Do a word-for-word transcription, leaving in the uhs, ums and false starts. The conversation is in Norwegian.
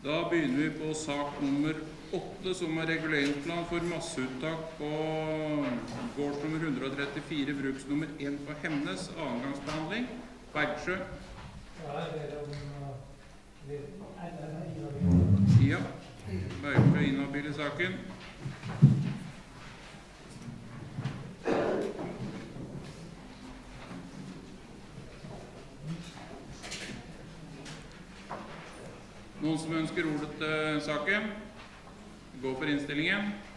Da begynner vi på sak nummer åtte, som er reguleringsplan for masseuttak på gårdsnummer hundre og trettifire, bruksnummer én på Hemnes, annengangsbehandling, Bergsjø. Ja, Bergsjø inhabil i saken. Noen som ønsker ordet til saken? Gå for innstillingen.